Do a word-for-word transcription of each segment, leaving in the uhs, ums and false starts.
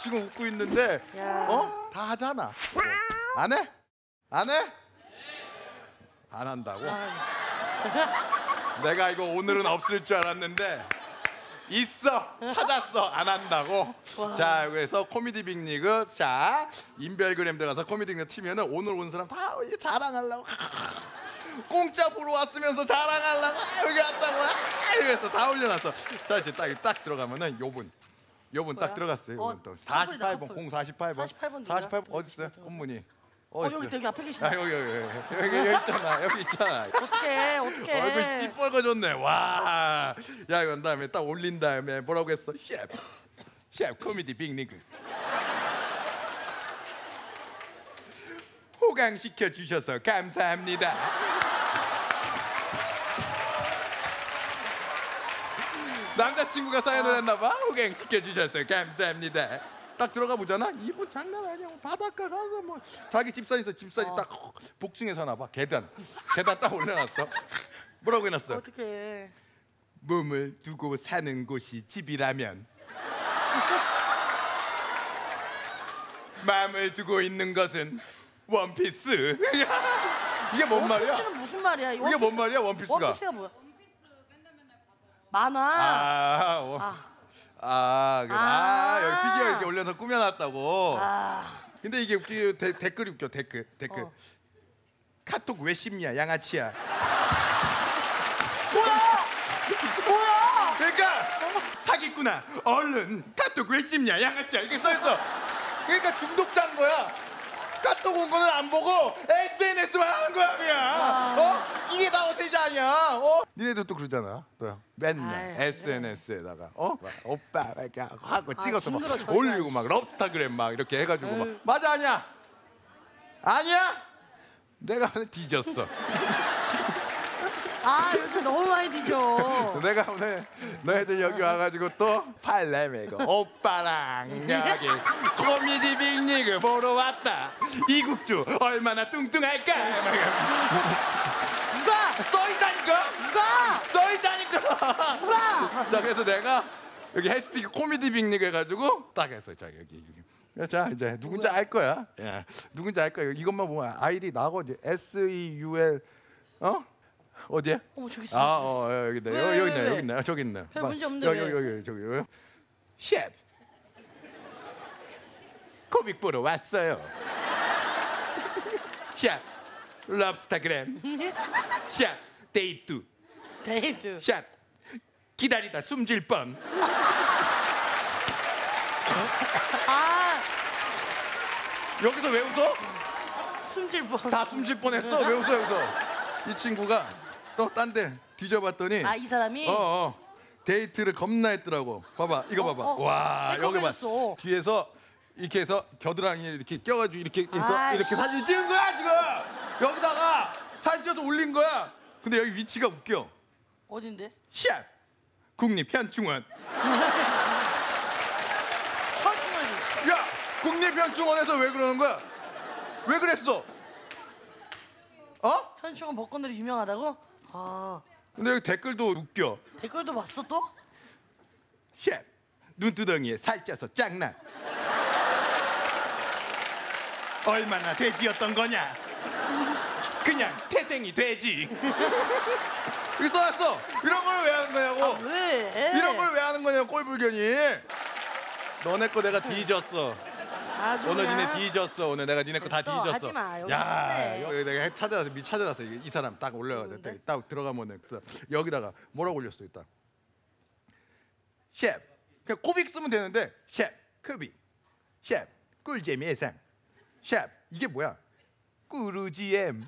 지금 웃고 있는데 어? 다 하잖아. 어. 안 해? 안 해? 안 한다고? 내가 이거 오늘은 없을 줄 알았는데 있어. 찾았어. 안 한다고. 와. 자, 그래서 코미디 빅리그. 자, 인별그램 들어가서 코미디 빅리그 치면은 오늘 온 사람 다 자랑하려고. 공짜 보러 왔으면서 자랑하려고. 여기 왔다고. 이래서 다 올려놨어. 자, 이제 딱, 딱 들어가면은 요분. 요분 딱 들어갔어요. 요분 어, 또 사십팔 번, 공 사십팔 번. 사십팔 번 사십팔 번 어디 있어요? 꽃무늬. 어, 여기 되게 앞에 계시다. 아, 여기, 여기, 여기, 여기, 여기 있잖아. 여기 있잖아. 어떡해, 어떡해. 얼굴 시뻘거졌네. 와. 야, 이건 다음에 딱 올린 다음에 뭐라고 했어? 셰프. 셰프 코미디 빅리그. 호강시켜 주셔서 감사합니다. 남자친구가 사연을 했나 봐. 호강시켜 주셔서 감사합니다. 딱 들어가 보잖아. 이분 장난 아니야. 바닷가 가서 뭐 자기 집사에서 집사지 어. 딱 복층에 사나 봐. 계단. 계단 딱 올려놨어. 뭐라고 해놨어? 어떡해. 몸을 두고 사는 곳이 집이라면 마음을 두고 있는 것은 원피스. 이게 뭔 말이야? 원피스는 무슨 말이야? 이게 뭔 말이야? 원피스가. 원피스가 뭐야? 만화. 아, 어. 아. 아, 그래. 아, 아, 여기 피규어 이렇게 올려서 꾸며놨다고. 아. 근데 이게 웃기 데, 댓글이 웃겨. 댓글 댓글. 어. 카톡 왜 씹냐 양아치야. 뭐야? 뭐야? 그러니까 사기꾼아. 얼른 카톡 왜 씹냐 양아치야. 이렇게 써있어. 그러니까 중독자인 거야. 카톡 온 거는 안 보고 에스엔에스만 하는 거야 그냥. 어? 이게 다 어세지 아니야. 어? 니네도 또 그러잖아. 또 맨날 아유, 에스엔에스에다가 어? 막 오빠 이렇게 하고 아, 찍어서 막 징그러, 올리고 막 럽스타그램 막 이렇게 해가지고 막 맞아 아니야? 아니야? 내가 오늘 뒤졌어. 아, 요즘 너무 많이 뒤져. 내가 오늘 너희들 여기 와가지고 또 팔레메고 오빠랑 여기 코미디 빅리그 보러 왔다. 이국주 얼마나 뚱뚱할까? 누가? 써있다니까? 누가? 써있다니까? 누가? 자, 그래서 내가 여기 해시태그 코미디 빅리그 해가지고 딱 했어. 자, 여기 여기. 자, 이제 누군지 알 거야. 야, 누군지 알 거야. 이것만 보면 아이디 나고 이제 에스 이 유 엘 어? 어디야? 어, 저기 있어. 아, 어, 여기 있네. 왜, 여기, 여기 왜, 있네. 왜? 여기 있네. 저기 있네. 별 문제 없는데 여기, 왜? 여기, 여기, 저기, 여기. 셰프. 코믹 보러 왔어요. 셰프. 럽스타그램. 셰프. 데이트. 데이트. 셰프. 기다리다 숨질 뻔. 아, 여기서 왜 웃어? 숨질 뻔. 다 숨질 뻔했어. 왜 웃어 여기서? 이 친구가 또 딴 데 뒤져봤더니 아, 이 사람이? 어, 어 데이트를 겁나 했더라고. 봐봐 이거 봐봐. 어, 어. 와 여기 봐. 해줬어. 뒤에서 이렇게 해서 겨드랑이 이렇게 껴가지고 이렇게 해서 아이씨. 이렇게 사진 찍은 거야 지금. 여기다가 사진 찍어서 올린 거야. 근데 여기 위치가 웃겨. 어딘데? 샵 국립현충원. 현충원이. 야 국립현충원에서 왜 그러는 거야? 왜 그랬어? 어? 현충원 복권들이 유명하다고? 아. 근데 여기 댓글도 웃겨. 댓글도 봤어 또? 셰프 눈두덩이에 살쪄서 짱나. 얼마나 돼지였던 거냐? 그냥 태생이 돼지. 이거 써놨어. 이런 걸 왜 하는 거냐고. 아, 왜? 이런 걸 왜 하는 거냐고 꼴불견이. 너네 거 내가 뒤졌어. 아주 오늘 그냥. 니네 뒤졌어. 오늘 내가 니네 거 다 됐어, 뒤졌어. 하지 마. 여기 야, 해. 여기 내가 찾아서 미 찾아놨어. 이 사람 딱 올려가지고 딱, 딱 들어가면은 그래서 여기다가 뭐라고 올렸어 일단. 셰프. 그냥 코빅 쓰면 되는데 셰프 코빅. 셰프 꿀잼 예상. 셰프 이게 뭐야? 꾸루지엠.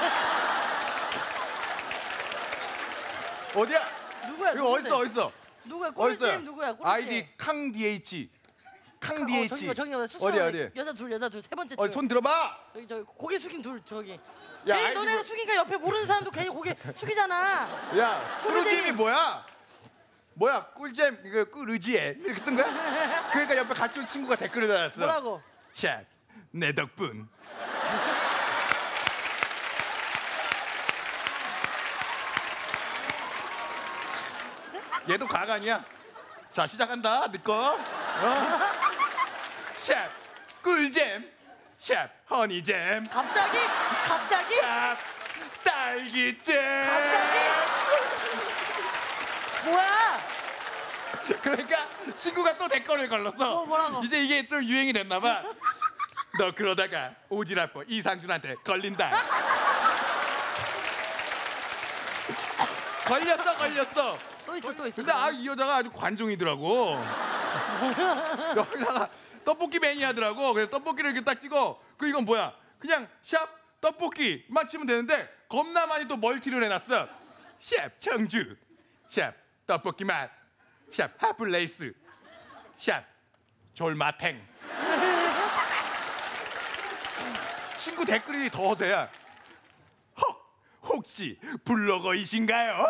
어디야? 누구야? 이거 누군데? 어딨어 어딨어? 누구야? 어딨어요? 꿀잼 누구야? 꿀잼. 아이디 康디에이치. 康디에이치. 어, 저기 저기 수천 어디 원. 어디? 여자 둘 여자 둘 세 번째. 어, 손 들어봐. 저기 저기 고개 숙인 둘 저기. 야, 괜히 아이디 너네가 뭐- 숙이니까 옆에 모르는 사람도 괜히 고개 숙이잖아. 야, 꿀잼이 뭐야? 뭐야? 꿀잼 이거 꿀루지엠 이렇게 쓴 거야? 그러니까 옆에 같이 온 친구가 댓글을 달았어. 뭐라고? 샷, 내 덕분. 얘도 가관이야. 자, 시작한다. 네 거. 어? 꿀잼 샵 허니잼 갑자기? 갑자기? 샵 딸기잼 갑자기? 뭐야? 그러니까 친구가 또 댓글을 걸렀어. 어, 뭐라고? 이제 이게 좀 유행이 됐나 봐. 너 그러다가 오지랖 이상준한테 걸린다. 걸렸어 걸렸어. 또 있어 또 있어. 근데 아 이 여자가 아주 관종이더라고. 여기다가 떡볶이 매니아더라고. 그래서 떡볶이를 이렇게 딱 찍어. 그 이건 뭐야? 그냥 샵 떡볶이만 치면 되는데 겁나 많이 또 멀티를 해놨어. 샵 청주, 샵 떡볶이 맛, 샵 핫플레이스, 샵 졸마탱. 친구 댓글이 더 허세야. 헉, 혹시 블로거이신가요?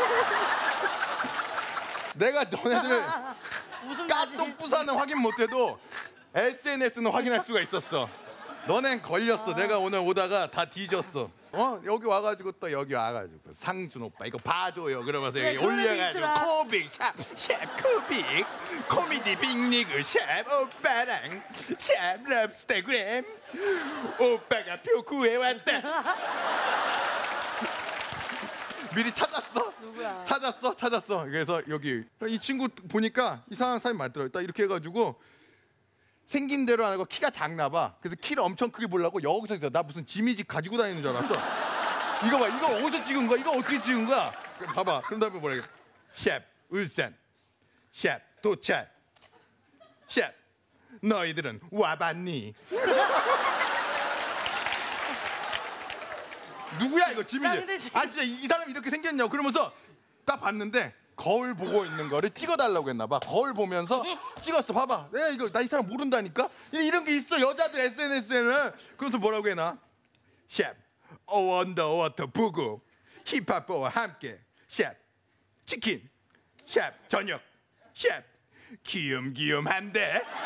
내가 너네들 무슨 까똑 부사는 확인 못해도 에스엔에스는 확인할 수가 있었어. 너넨 걸렸어. 내가 오늘 오다가 다 뒤졌어. 어 여기 와가지고 또 여기 와가지고 상준 오빠 이거 봐줘요. 그러면서 네, 여기 그런 애들 올려가지고 있더라. 코빅 샵, 샵 코빅 코미디 빅리그 샵 오빠랑 샵 럽스타그램 오빠가 표 구해왔다. 미리 찾았어? 누구야? 찾았어? 찾았어. 그래서 여기 이 친구 보니까 이상한 사람이 많더라고. 딱 이렇게 해가지고 생긴 대로 안 하고 키가 작나 봐. 그래서 키를 엄청 크게 보려고 여기서 나 무슨 지미집 가지고 다니는 줄 알았어. 이거 봐. 이거 어디서 찍은 거야? 이거 어떻게 찍은 거야? 봐봐. 그런 다음에 뭐라 그래? 샵 울산 샵 도착 샵 너희들은 와봤니? 누구야 이거 나 지미집? 근데 지금- 아 진짜 이, 이 사람이 이렇게 생겼냐고. 그러면서 딱 봤는데 거울 보고 있는 거를 찍어달라고 했나 봐. 거울 보면서 찍었어. 봐봐. 내가 이거 나 이 사람 모른다니까. 이- 이런 게 있어 여자들 에스엔에스에는. 그래서 뭐라고 해놔? 샵 어원더워터 부고 힙합버와 함께 샵 치킨 샵 저녁 샵 귀염귀염한데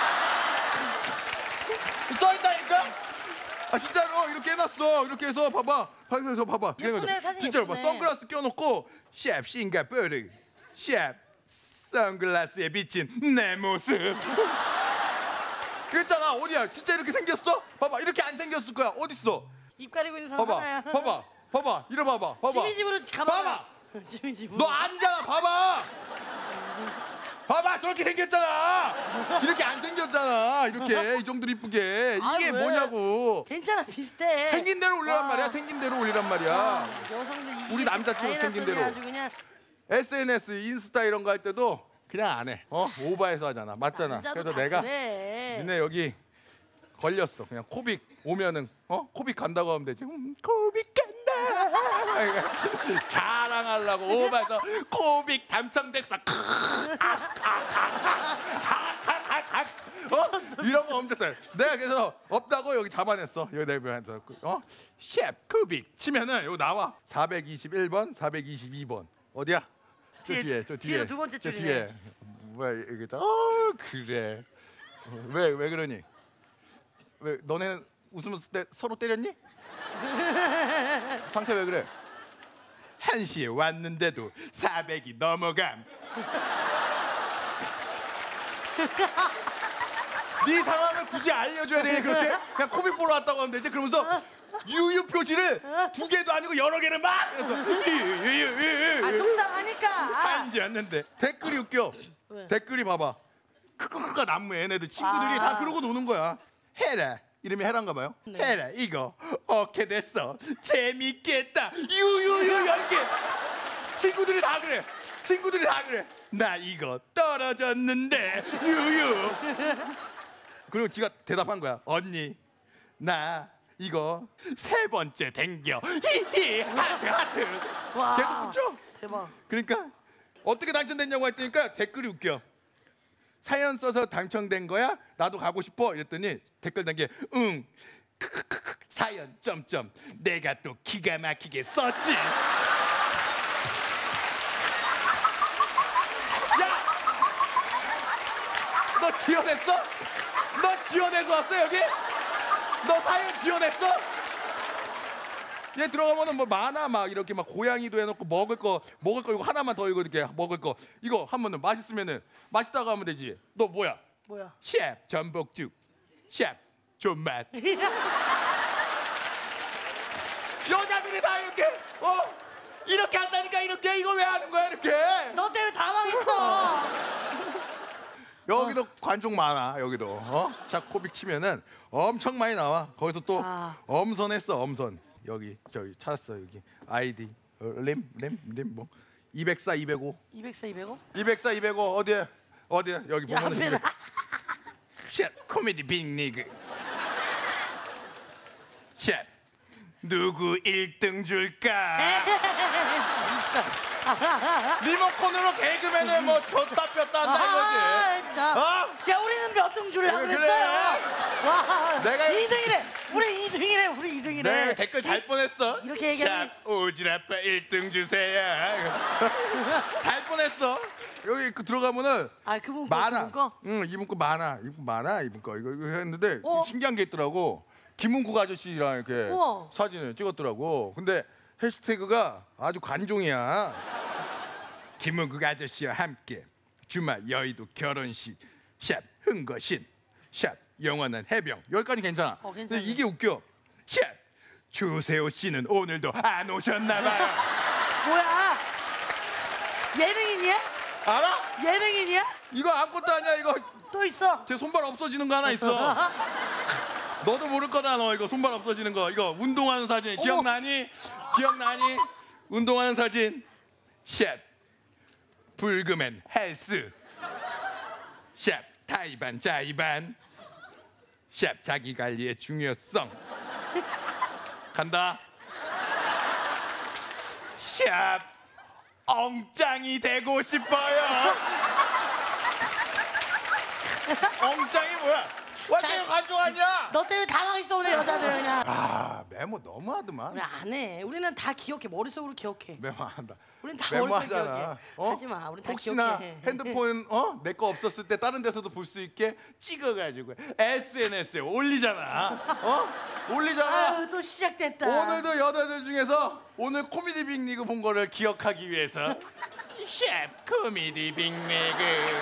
써있다니까. 아 진짜로 이렇게 해놨어. 이렇게 해서 봐봐. 방에서 봐봐. 예쁘네, 사진 진짜로 봐. 예쁘네. 선글라스 껴놓고 샵 싱가포르 샵 선글라스에 비친 내 모습. 그랬잖아. 어디야? 진짜 이렇게 생겼어? 봐봐. 이렇게 안 생겼을 거야. 어딨어? 입 가리고 있는 사람 봐봐. 하나야. 봐봐. 봐봐. 이리 봐봐. 봐봐. 지미 집으로 가봐. 봐봐. 지미 집으로. 너 아니잖아. 봐봐. 봐봐. 저렇게 생겼잖아. 이렇게 안 생겼잖아. 이렇게 이 정도로 이쁘게. 아, 이게 왜? 뭐냐고. 괜찮아 비슷해. 생긴 대로 올리란 와. 말이야. 생긴 대로 올리란 말이야. 아, 여성들 이게 우리 남자처럼 다이 생긴 났더니 대로. 아주 그냥 에스엔에스, 인스타 이런 거 할 때도 그냥 안 해. 어? 오바해서 하잖아. 맞잖아. 남자도 그래서 다 내가 그래. 니네 여기 걸렸어. 그냥 코빅 오면은 어? 코빅 간다고 하면 되지. 음, 코빅 간다. 자랑하려고 오바해서 코빅 당첨됐어. 어? 이런 거 엄청 잘. 내가 그래서 없다고 여기 잡아냈어. 여기 내부에서 어? 셰프 코빅 치면은 여기 나와. 사백이십일 번, 사백이십이 번. 어디야? 저 뒤에, 뒤에, 저 뒤에. 뒤로 두 번째 저 줄이네. 뒤에. 뭐야 이게 다. 어 그래. 왜 왜 그러니? 왜 너네 웃으면서 때 서로 때렸니? 상태 왜 그래? 한 시에 왔는데도 사백이 넘어감. 네 상황을 굳이 알려줘야 되니 그렇게? 그냥 코빅 보러 왔다고 하면 되지. 그러면서 유유 표시를 두 개도 아니고 여러 개를 막 해서 아 속상하니까. 앉았는데 댓글이 웃겨. 왜? 댓글이 봐봐. 크크크가 난무해. 얘네들 친구들이 아. 다 그러고 노는 거야. 해라. 이름이 해란가 봐요. 네. 해라 이거 어케 됐어. 재밌겠다. 유유유 열개. 친구들이 다 그래. 친구들이 다 그래. 나 이거 떨어졌는데 유유. 그리고 지가 대답한 거야. 언니 나 이거 세 번째 댕겨. 히히 하트 하트. 와. 계속 붙죠? 대박. 그러니까 어떻게 당첨됐냐고 했더니까 댓글이 웃겨. 사연 써서 당첨된 거야? 나도 가고 싶어. 이랬더니 댓글 단 게 응. 크크크크 사연 점점 내가 또 기가 막히게 썼지. 야, 너 지원했어? 너 지원해서 왔어 여기? 너 사연 지원했어? 얘 들어가면은 뭐 만화 막 이렇게 막 고양이도 해놓고 먹을 거 먹을 거 이거 하나만 더 이거 이렇게 먹을 거 이거 하면은 맛있으면은 맛있다고 하면 되지. 너 뭐야? 뭐야? 셰프 전복죽 셰프 존맛. 여자들이 다 이렇게 어 이렇게 한다니까. 이렇게 이거 왜 하는 거야 이렇게. 너 때문에 다 망했어. 여기도 관종 많아. 여기도 어 샤코빅 치면은 엄청 많이 나와. 거기서 또 아. 엄선했어. 엄선 여기 저기 찾았어. 여기 아이디 램램램뭐 이백사 이백오 이백사, 이백오? 이백사 이백오 어디야 어디야 여기 야, 보면은 앞에다. 셰프 코미디 빅리그. 셰프 누구 일 등 줄까? 리모컨으로 개그맨을 뭐 줬다 뺐다 한다 이거지. 아, 자. 어? 야, 우리는 몇 등 줄이라 그래, 그랬어요. 와, 내가 이 등이래. 우리 이 등이래. 우리 이 등이래. 네 댓글 달 뻔했어. 이렇게 얘기하면- 샵 오지라빠 일 등 주세요. 달 뻔했어. 여기 그 들어가면은 아, 그분 거, 많아. 그분 거? 응 이분 거 많아. 이분 많아 이분 거 이거 이거 했는데 어? 신기한 게 있더라고. 김은국 아저씨랑 이렇게 우와. 사진을 찍었더라고. 근데 해시태그가 아주 관종이야. 김은국 아저씨와 함께 주말 여의도 결혼식 샵 흥거신 샵 영원한 해병. 여기까지 괜찮아. 어, 근데 괜찮네. 이게 웃겨. 샵 주세호 씨는 오늘도 안 오셨나 봐요. 뭐야? 예능인이야? 알아? 예능인이야? 이거 아무것도 아니야. 이거 또 있어. 제 손발 없어지는 거 하나 있어. 너도 모를 거다. 너 이거 손발 없어지는 거. 이거 운동하는 사진 어머. 기억나니? 기억나니? 운동하는 사진. 셰프 불금엔 헬스. 셰프 타이반 자이반. 셰프 자기 관리의 중요성. 간다. 셰프 엉짱이 되고 싶어요. 엉짱이 뭐야? 완전 관종 아니야? 너 때문에 다 망했어 오늘 여자들 그냥. 아 메모 너무하더만. 우리 안 해. 우리는 다 기억해. 머릿속으로 기억해. 메모한다. 우린 다 머릿속으로 기억해. 메모하잖아. 어? 하지 마. 우린 다 혹시나 기억해. 핸드폰 어? 내 거 없었을 때 다른 데서도 볼 수 있게 찍어가지고 에스엔에스에 올리잖아. 어? 올리잖아. 아유, 또 시작됐다. 오늘도 여자들 중에서 오늘 코미디 빅리그 본 거를 기억하기 위해서 셰프 코미디 빅리그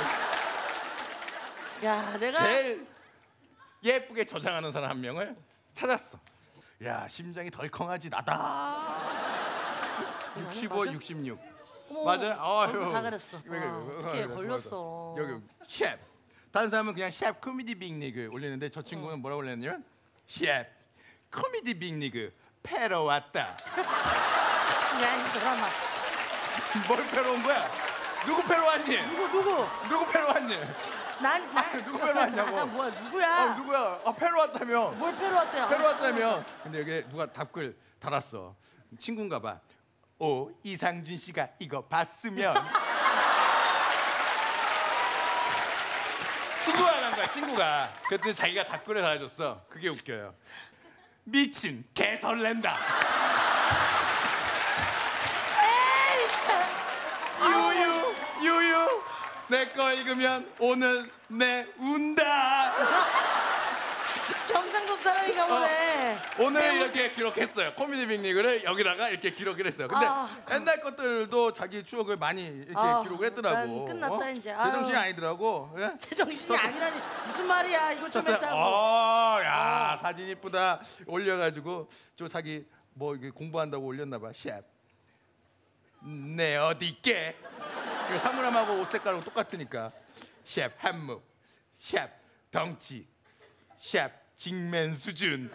야, 내가 제일 예쁘게 저장하는 사람 한 명을 찾았어. 야 심장이 덜컹하지 나다. 육십오, 맞아? 육십육. 어머, 맞아요? 얼굴 아유. 다 가렸어. 이거, 이거, 아, 이거, 어떻게 이거, 걸렸어. 여기 셰프. 다른 사람은 그냥 셰프 코미디 빅리그 올리는데 저 친구는 뭐라고 올렸냐면 셰프 코미디 빅리그 패러 왔다. 야, 이 사람아. 뭘 패러 온 거야? 누구 패러 왔니? 누구 누구? 누구 패러 왔니? 난, 난 누구 패러 왔냐고? 뭐야, 누구야? 아 누구야? 아 패러 왔다며? 뭘 패러 왔대요? 패러 왔다며? 근데 여기 누가 답글 달았어. 친구인가 봐. 오 이상준 씨가 이거 봤으면 친구가 한 거야. 친구가. 그랬더니 자기가 답글을 달아줬어. 그게 웃겨요. 미친 개 설렌다. 에이, 참. 유유 유유 내 거 읽으면 오늘 내 운다. 경상도 사람인가 보네. 오늘 내 이렇게 기록했어요. 코미디 빅리그를 여기다가 이렇게 기록을 했어요. 근데 아. 옛날 것들도 자기 추억을 많이 이렇게 아, 기록을 했더라고. 난 끝났다, 이제. 아유. 제정신이 아니더라고. 예? 제정신이 아니라니 무슨 말이야? 이거 좀 쳤어요. 했다고. 어, 야 사진 이쁘다 올려가지고 저 자기 뭐 이게 공부한다고 올렸나 봐. 셰프 내 어디 있게? 이거 사물함하고 옷 색깔하고 똑같으니까. 셰프 한무, 셰프 덩치, 셰프 직맨 수준.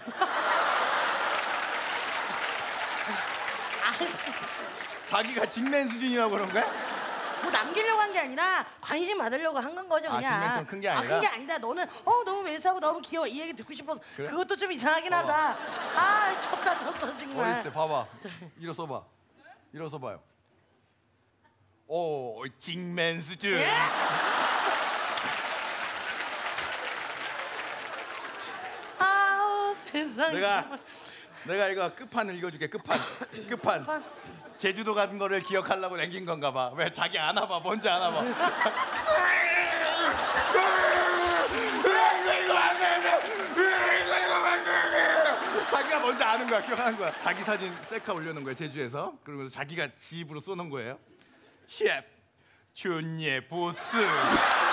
자기가 직맨 수준이라고 그런 거야? 뭐 남기려고 한 게 아니라 관심 받으려고 한 건 거죠 아, 그냥. 직맨 좀 큰게 아니라? 아, 큰게 아니다. 너는 어 너무 매수하고 너무 귀여워 이 얘기 듣고 싶어서 그래? 그것도 좀 이상하긴 하다. 아 쳤다 쳤어 정말. 어디 있어? 봐봐. 일어서 봐. 일어서 봐요. 오, 직맨 수준. 예? 아 세상에. 내가 내가 이거 끝판 읽어줄게. 끝판. 끝판. 끝판. 제주도 가는 거를 기억하려고 남긴 건가 봐. 왜 자기 아나 봐. 뭔지 아나 봐. 자기가 먼저 아는 거야. 기억하는 거야. 자기 사진 셀카 올려놓은 거야. 제주에서. 그러면서 자기가 집으로 쏘는 거예요. 셰프 준예 보스.